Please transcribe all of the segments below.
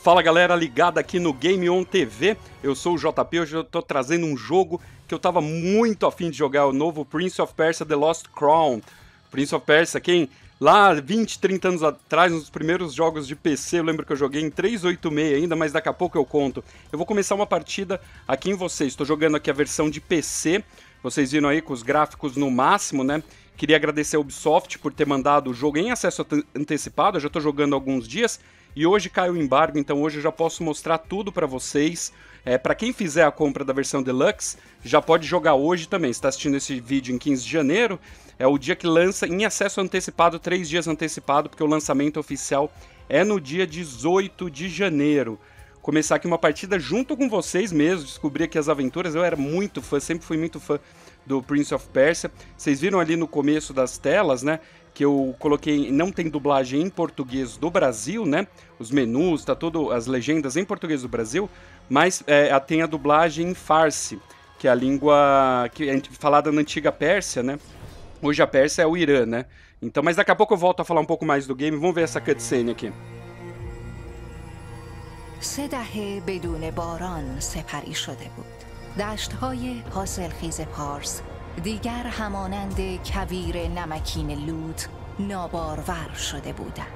Fala galera, ligada aqui no Game On TV, eu sou o JP, hoje eu tô trazendo um jogo que eu tava muito afim de jogar, o novo Prince of Persia The Lost Crown. Prince of Persia, quem lá 20, 30 anos atrás, nos primeiros jogos de PC, eu lembro que eu joguei em 386 ainda, mas daqui a pouco eu conto. Eu vou começar uma partida aqui em vocês, estou jogando aqui a versão de PC, vocês viram aí com os gráficos no máximo, né? Queria agradecer a Ubisoft por ter mandado o jogo em acesso antecipado, eu já estou jogando há alguns dias. E hoje cai o embargo, então hoje eu já posso mostrar tudo para vocês. Para quem fizer a compra da versão Deluxe, já pode jogar hoje também. Se está assistindo esse vídeo em 15 de janeiro, é o dia que lança em acesso antecipado, 3 dias antecipado, porque o lançamento oficial é no dia 18 de janeiro. Começar aqui uma partida junto com vocês mesmo, descobrir aqui as aventuras. Eu era muito fã, sempre fui muito fã do Prince of Persia. Vocês viram ali no começo das telas, né? Que eu coloquei, não tem dublagem em português do Brasil, né? Os menus, tá tudo, as legendas em português do Brasil, mas tem a dublagem em Farsi, que é a língua que é falada na antiga Pérsia, né? Hoje a Pérsia é o Irã, né? Então, mas daqui a pouco eu volto a falar um pouco mais do game. Vamos ver essa cutscene aqui. سه دهه بدون باران سپری شده بود. دشت‌های حاصلخیز پارس دیگر همانند کویر نمکین لود نابارور شده بودند.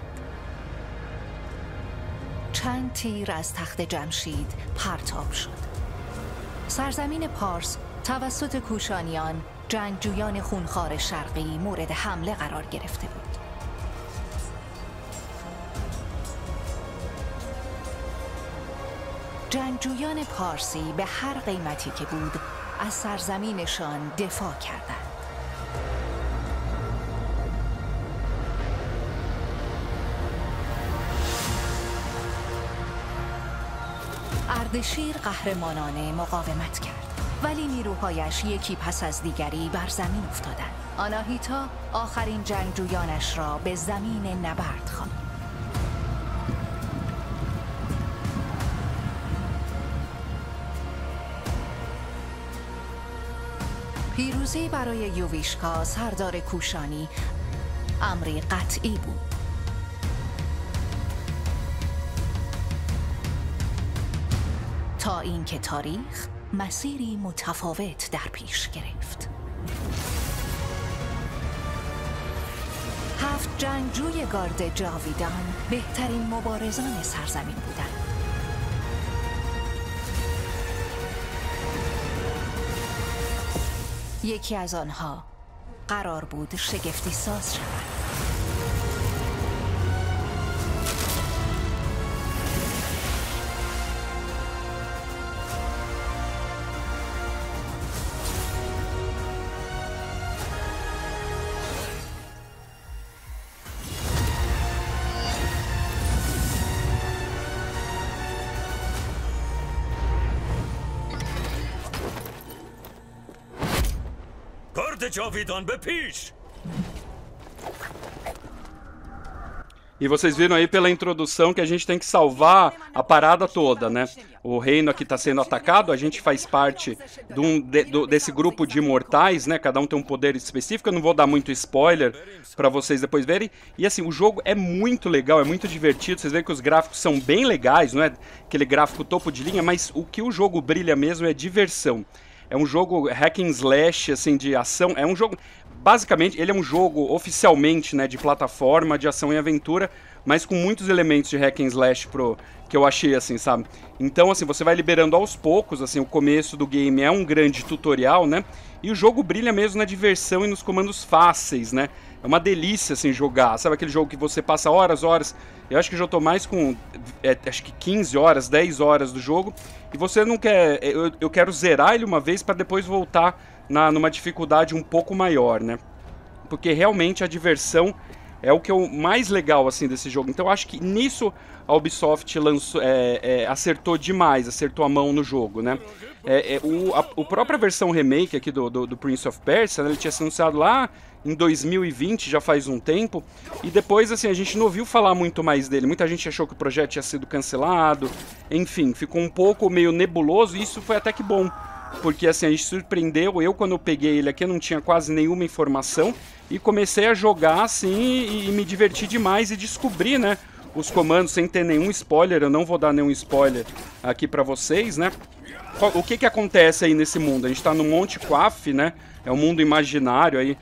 چند تیر از تخت جمشید پرتاب شد. سرزمین پارس توسط کوشانیان، جنگجویان خونخوار شرقی، مورد حمله قرار گرفته بود. جنگجویان پارسی به هر قیمتی که بود از سرزمینشان دفاع کردند. اردشیر قهرمانانه مقاومت کرد، ولی نیروهایش یکی پس از دیگری بر زمین افتادند. آناهیتا آخرین جنگجویانش را به زمین نبرد خواند. پیروزی برای یوویشکا سردار کوشانی امری قطعی بود. تا اینکه تاریخ مسیری متفاوت در پیش گرفت. 7 جنگجوی گارد جاویدان بهترین مبارزان سرزمین بودند. یکی از آنها قرار بود شگفتی ساز شود. جاویدان به پیش. E vocês viram aí pela introdução que a gente tem que salvar a parada toda, né? O reino aqui está sendo atacado, a gente faz parte desse grupo de imortais, né? Cada um tem um poder específico, eu não vou dar muito spoiler para vocês depois verem. E assim, o jogo é muito legal, é muito divertido, vocês veem que os gráficos são bem legais, não é aquele gráfico topo de linha, mas o que o jogo brilha mesmo é diversão. É um jogo hack and slash, assim, de ação. É um jogo... Basicamente, ele é um jogo oficialmente, né, de plataforma, de ação e aventura, mas com muitos elementos de hack and slash que eu achei, assim, sabe? Então, assim, você vai liberando aos poucos, assim, o começo do game é um grande tutorial, né? E o jogo brilha mesmo na diversão e nos comandos fáceis, né? É uma delícia, assim, jogar. Sabe aquele jogo que você passa horas... Eu acho que já tô mais com, acho que 15 horas, 10 horas do jogo. E você não quer... Eu quero zerar ele uma vez para depois voltar numa dificuldade um pouco maior, né? Porque realmente a diversão é o que é o mais legal, assim, desse jogo. Então eu acho que nisso a Ubisoft acertou demais, acertou a mão no jogo, né? A própria versão remake aqui do Prince of Persia, né, ele tinha sido anunciado lá em 2020, já faz um tempo, e depois, assim, a gente não ouviu falar muito mais dele. Muita gente achou que o projeto tinha sido cancelado, enfim, ficou um pouco meio nebuloso, e isso foi até que bom, porque, assim, a gente surpreendeu. Eu, quando eu peguei ele aqui, eu não tinha quase nenhuma informação, e comecei a jogar, assim, e me diverti demais, e descobri, né, os comandos sem ter nenhum spoiler. Eu não vou dar nenhum spoiler aqui pra vocês, né? O que acontece aí nesse mundo? A gente tá no Monte Qaf, né? É um mundo imaginário aí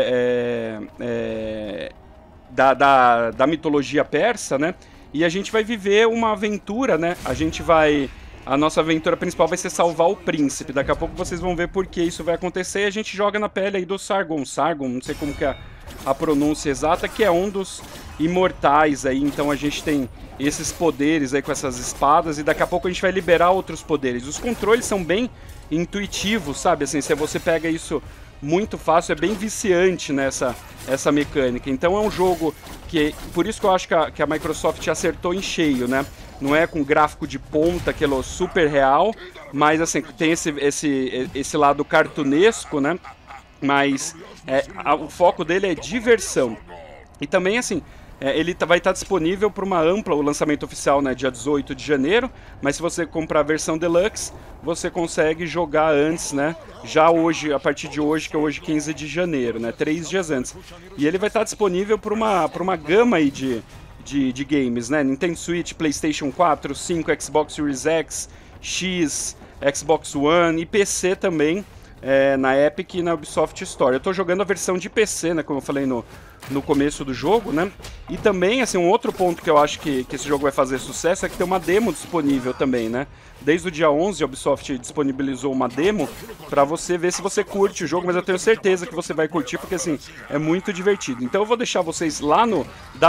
da mitologia persa, né? E a gente vai viver uma aventura, né? A nossa aventura principal vai ser salvar o príncipe. Daqui a pouco vocês vão ver por que isso vai acontecer. E a gente joga na pele aí do Sargon. Sargon, não sei como que é a pronúncia exata, que é um dos imortais aí. Então a gente tem esses poderes aí com essas espadas. E daqui a pouco a gente vai liberar outros poderes. Os controles são bem intuitivos, sabe? Assim, se você pega isso muito fácil, é bem viciante nessa essa mecânica. Então é um jogo que... Por isso que eu acho que a Microsoft acertou em cheio, né? Não é com gráfico de ponta, aquele super real, mas assim, tem esse lado cartunesco, né? Mas o foco dele é diversão. E também, assim, ele vai estar disponível para uma ampla, o lançamento oficial, né, dia 18 de janeiro, mas se você comprar a versão Deluxe, você consegue jogar antes, né, já hoje, a partir de hoje, que é hoje 15 de janeiro, né, 3 dias antes. E ele vai estar disponível para uma gama aí de games, né, Nintendo Switch, PlayStation 4, 5, Xbox Series X, X, Xbox One e PC também, na Epic e na Ubisoft Store. Eu tô jogando a versão de PC, né, como eu falei no começo do jogo, né? E também, assim, um outro ponto que eu acho que esse jogo vai fazer sucesso é que tem uma demo disponível também, né? Desde o dia 11 a Ubisoft disponibilizou uma demo pra você ver se você curte o jogo, mas eu tenho certeza que você vai curtir porque, assim, é muito divertido. Então eu vou deixar vocês lá no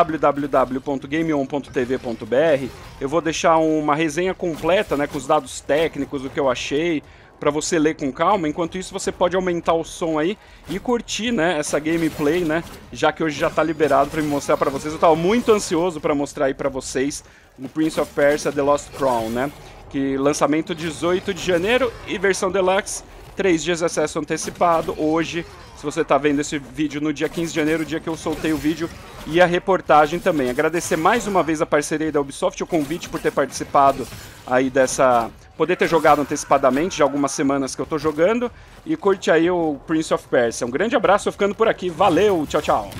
www.gameon.tv.br, eu vou deixar uma resenha completa, né, com os dados técnicos, o que eu achei, para você ler com calma. Enquanto isso, você pode aumentar o som aí e curtir, né, essa gameplay, né, já que hoje já tá liberado para me mostrar para vocês. Eu tava muito ansioso para mostrar aí para vocês o Prince of Persia: The Lost Crown, né, que lançamento 18 de janeiro e versão Deluxe 3 dias de acesso antecipado hoje. Se você tá vendo esse vídeo no dia 15 de janeiro, o dia que eu soltei o vídeo e a reportagem também. Agradecer mais uma vez a parceria da Ubisoft, o convite por ter participado aí dessa... Poder ter jogado antecipadamente, já algumas semanas que eu tô jogando, e curte aí o Prince of Persia. Um grande abraço, eu ficando por aqui. Valeu, tchau, tchau.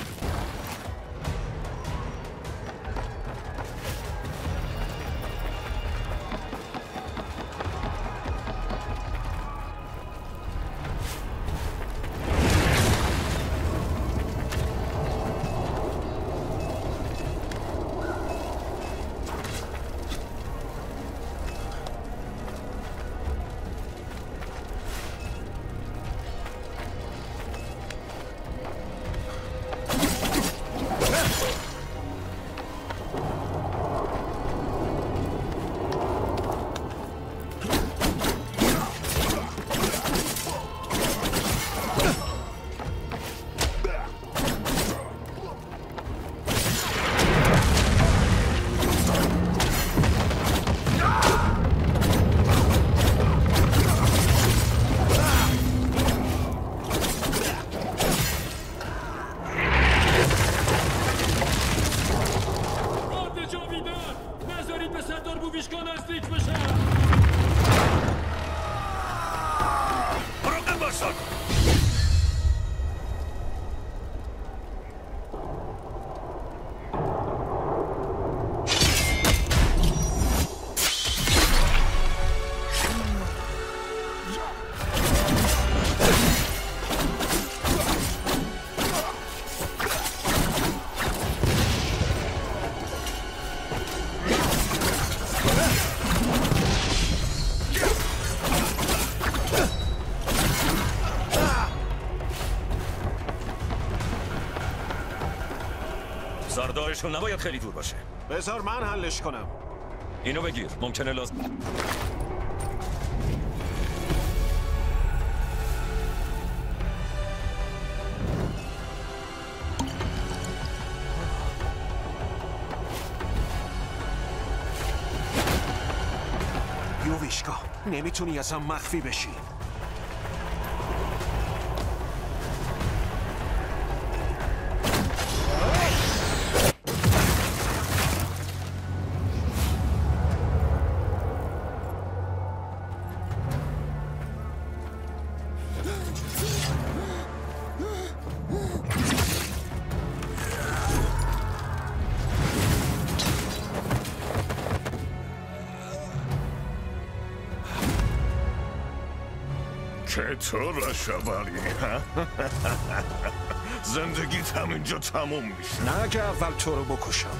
زاردارشون نباید خیلی دور باشه. بذار من حلش کنم. اینو بگیر. ممکنه لازم یوویشکا نمیتونی اصلا مخفی بشی. چطور رشاباری؟ زندگیت همینجا تموم میشه. نه اگه اول تو رو بکشم.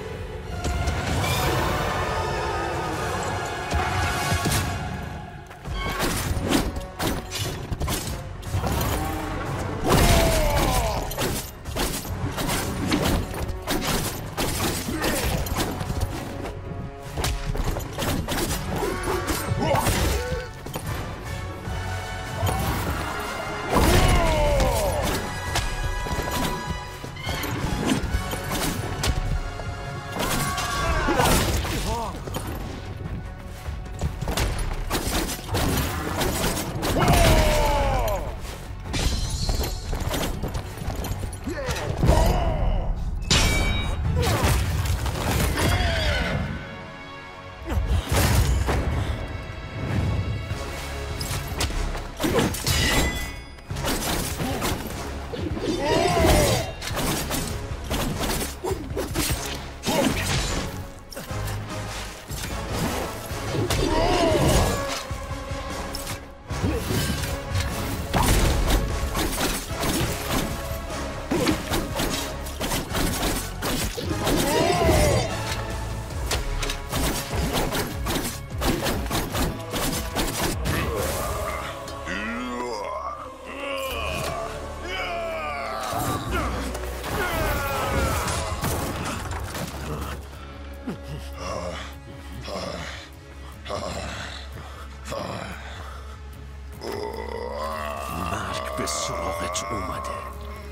مرگ به سراغت اومده.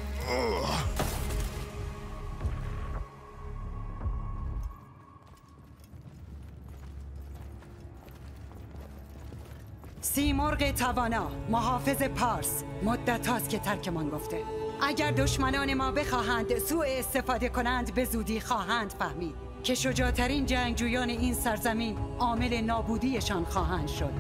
سیمرغ توانا، محافظ پارس، مدت هاست که ترکمان گفته. اگر دشمنان ما بخواهند سوء استفاده کنند به زودی خواهند فهمید که شجاعترین جنگجویان این سرزمین عامل نابودیشان خواهند شد.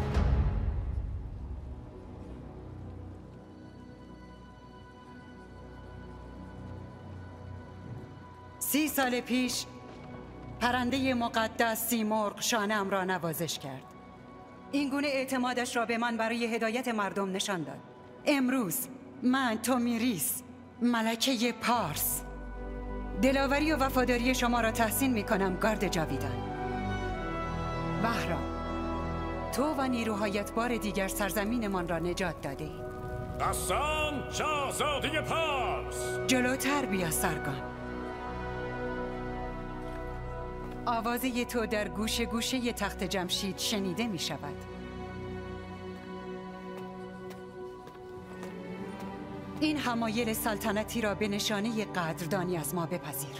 سی سال پیش پرنده مقدس سیمرغ شانه‌ام را نوازش کرد. این گونه اعتمادش را به من برای هدایت مردم نشان داد. امروز من تومیریس، ملکه پارس، دلاوری و وفاداری شما را تحسین می کنم گارد جاویدان. بهرام، تو و نیروهایت بار دیگر سرزمینمان را نجات داده اید. غسان شاهزاده پارس، جلوتر بیا سارگان. آوازه تو در گوشه گوشه تخت جمشید شنیده می شود. این حمایل سلطنتی را به نشانه قدردانی از ما بپذیر.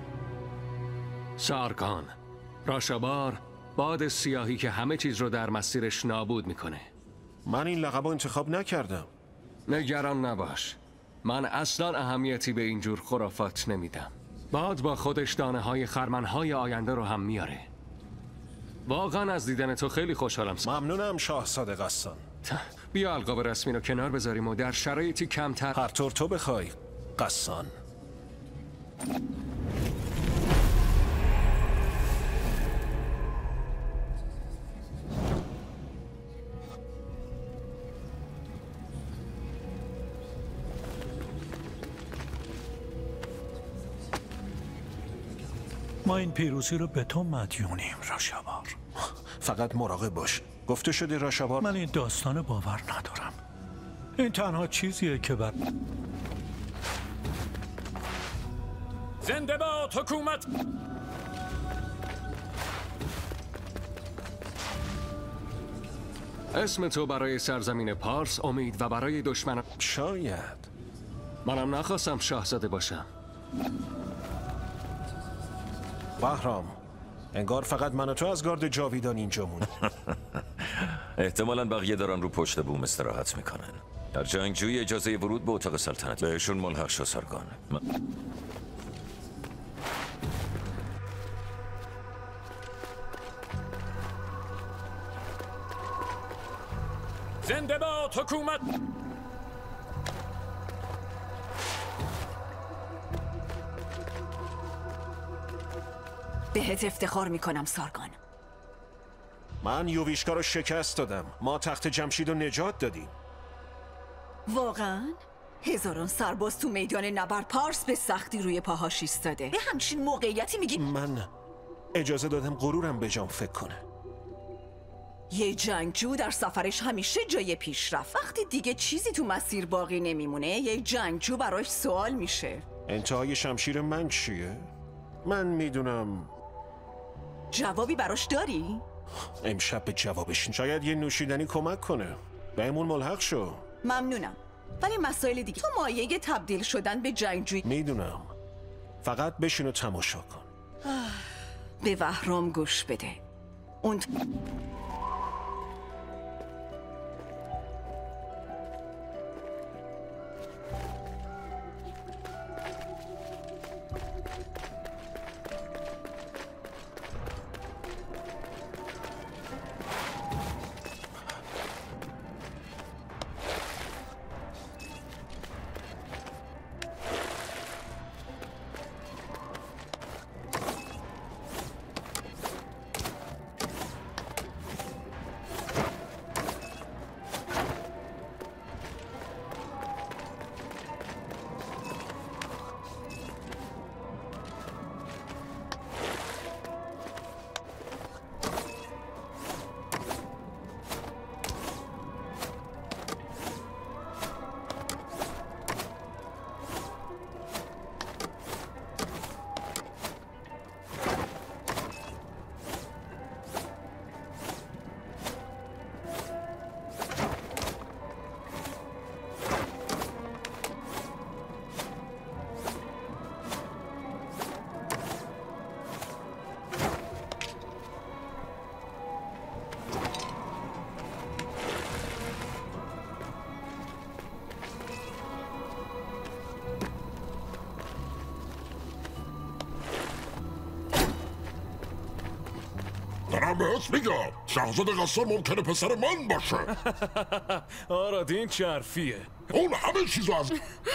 سارگان، راشابار، باد سیاهی که همه چیز رو در مسیرش نابود میکنه. من این لقب انتخاب نکردم. نگران نباش، من اصلا اهمیتی به اینجور خرافات نمیدم. باد با خودش دانه های خرمنهای آینده رو هم میاره. واقعا از دیدن تو خیلی خوشحالم. ممنونم شاهزاده غسان. بیا القاب رسمی رو کنار بذاریم و در شرایطی کمتر هر طور تو بخوای غسان. ما این پیروزی رو به تو مدیونیم راشابار. فقط مراقب باش. گفته شده راشابار. من این داستان باور ندارم. این تنها چیزیه که زنده باد حکومت. اسم تو برای سرزمین پارس امید و برای دشمن. شاید. منم نخواستم شاهزاده باشم. بهرام، انگار فقط من و تو از گارد جاویدان اینجا موند. احتمالاً بقیه دارن رو پشت بوم استراحت میکنن. در جنگجویی اجازه ورود به اتاق سلطنت بهشون ملحق شو سارگان. زنده باد حکومت. بهت افتخار میکنم سارگان. من یوویشکا رو شکست دادم. ما تخت جمشید رو نجات دادیم. واقعا؟ هزاران سرباز تو میدان نبرد پارس به سختی روی پاهاش ایستاده. به همچین موقعیتی میگی من اجازه دادم غرورم به جام فکر کنه. یه جنگجو در سفرش همیشه جای پیشرفت. وقتی دیگه چیزی تو مسیر باقی نمیمونه یه جنگجو براش سوال میشه. انتهای شمشیر من چیه؟ من میدونم. جوابی براش داری؟ امشب به جوابش شاید یه نوشیدنی کمک کنه. بهمون ملحق شو. ممنونم. ولی مسائل دیگه تو مایه تبدیل شدن به جنگجوی. میدونم. فقط بشین و تماشا کن. به وهرام گوش بده. اون دارم بهت میگم شاهزاده غسان ممکنه پسر من باشه. آراد این چه حرفیه؟ اون همه چیزو از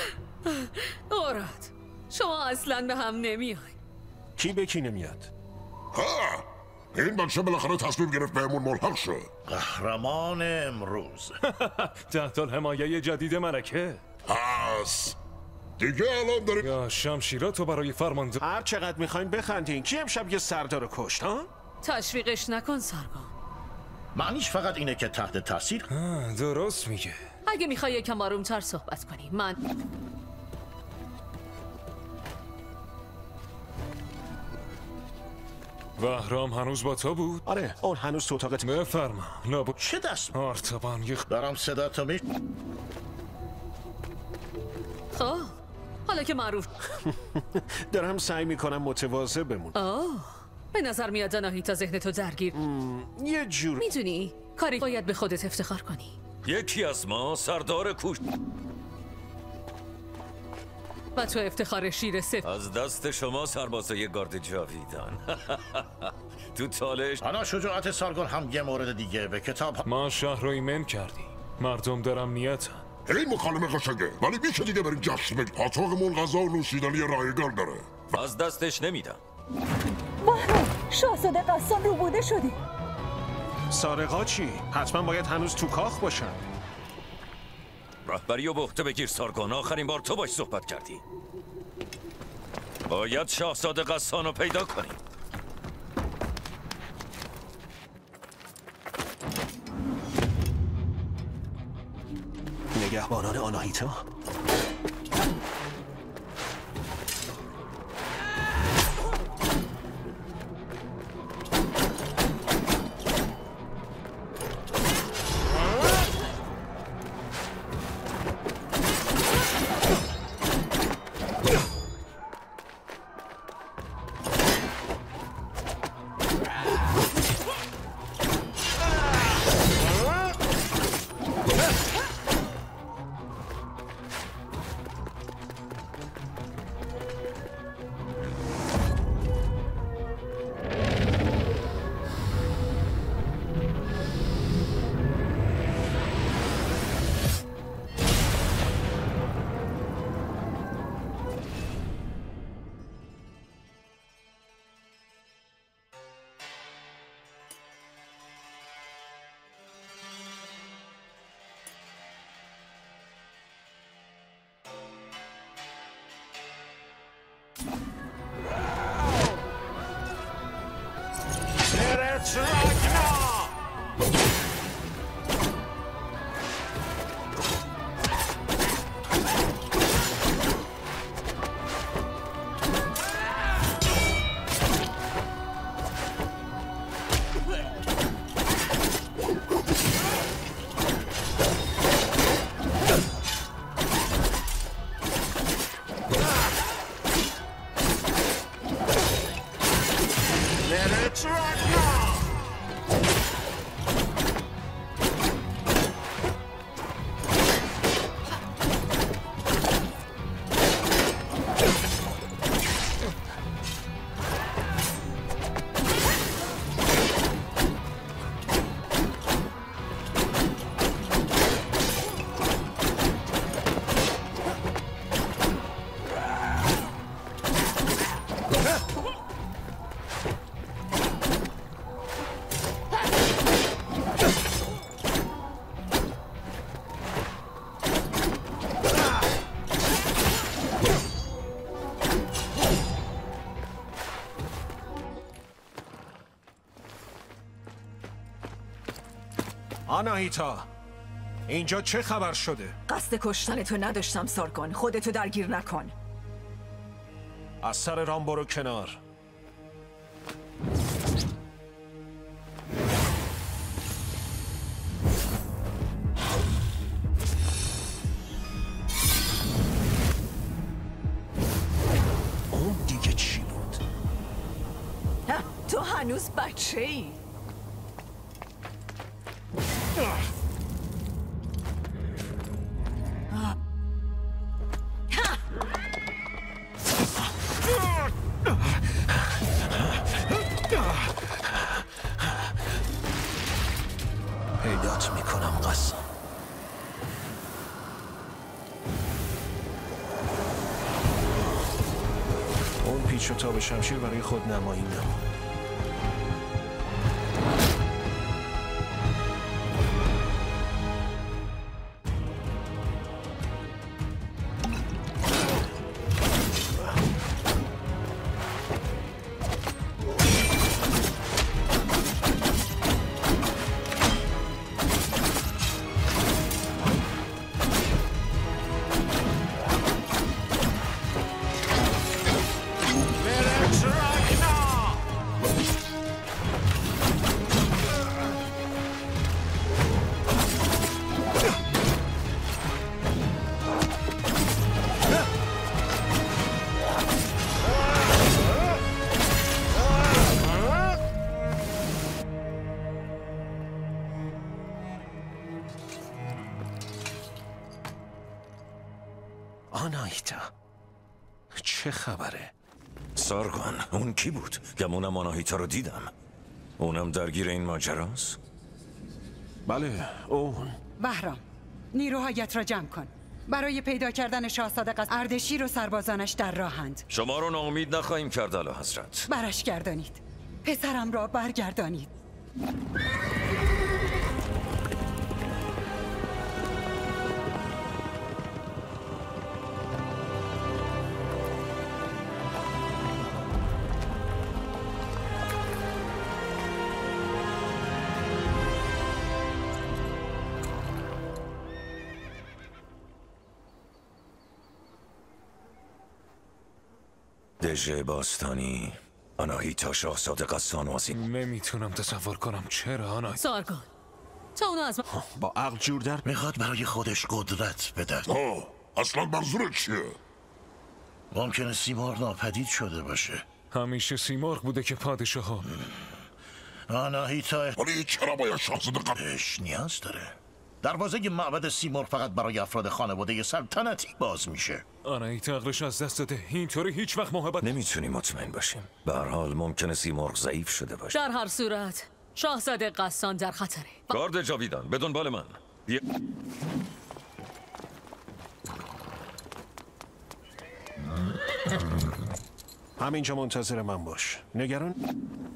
آراد شما اصلا به هم نمیای. کی به کی نمیاد؟ ها این بچه بالاخره تصمیم گرفت بهمون ملحق شه. قهرمان امروز تحت الحمایه جدید ملکه. پس دیگه الان داریم یا شمشیراتو برای فرمانده. هر چقدر میخواین بخندین. کی امشب یه سردار کشت ها؟ تشویقش نکن سارگان. معنیش فقط اینه که تحت تاثیر. درست میگه. اگه میخوای یکم آرومتر صحبت کنی من وهرام هنوز با تو بود؟ آره اون هنوز تو اتاقت. بفرما. لابد چه دست آرتبان دارم صدا تو می خب حالا که معروف دارم سعی میکنم متواضع بمونم. به نظر میاد ناهیتا ذهن تو درگیر. یه جور میدونی کاری باید به خودت افتخار کنی. یکی از ما سردار کوش و تو افتخار شیر سفید از دست شما سربازای گارد جاویدان. تو تالش حالا شجاعت سارگون هم یه مورد دیگه به کتاب. ما شهر رو ایمن کردیم. مردم در امنیتن. این مکالمه قشنگه ولی میشه دیگه بریم جشن بگیریم. اتاقمون غذا و نوشیدنی رایگان داره. از دستش نمیدم. وهرام شاهزاده غسان روبوده شدی. سارقا چی؟ حتما باید هنوز تو کاخ باشن. رهبری و به عهده بگیر سارگون. آخرین بار تو باش صحبت کردی. باید شاهزاده غسان رو پیدا کنیم. نگهبانان آناهیتا. آناهیتا، اینجا چه خبر شده؟ قصد کشتن تو نداشتم سارگون. خودتو درگیر نکن. از سر رام برو کنار. اون دیگه چی بود؟ تو هنوز بچه ای. پیدات میکنم قسم. اون پیچ و تاب شمشیر برای خود نمایی نمود. آناهیتا، چه خبره؟ سارگون، اون کی بود؟ گمونم آناهیتا رو دیدم. اونم درگیر این ماجراست؟ بله، اون. بهرام، نیروهایت را جمع کن. برای پیدا کردن شاهزاده اردشیر و سربازانش در راهند. شما رو ناامید نخواهیم کرد اعلی حضرت. برش گردانید. پسرم را برگردانید. دژ باستانی، آناهیتا شاهزاده قسانوازی. نمیتونم تصور کنم چرا آناهیتا. سارگون، تا اونو از با عقل جور در میخواد برای خودش قدرت بده. اصلا منظورت چیه؟ ممکنه سیمرغ ناپدید شده باشه. همیشه سیمرغ بوده که پادشاه. آناهیتا ولی چرا باید شاهزاده بهش نیاز داره؟ دروازه معبد سیمرغ فقط برای افراد خانواده سلطنتی باز میشه. آناهیتا عقلش از دست داده. اینطوری هیچ وقت محبت نمیتونیم مطمئن باشیم. به هر حال ممکنه سیمرغ ضعیف شده باشه. در هر صورت شاهزاده قسان در خطره. گارد جاویدان، به دنبال من. همینجا منتظر من باش. نگران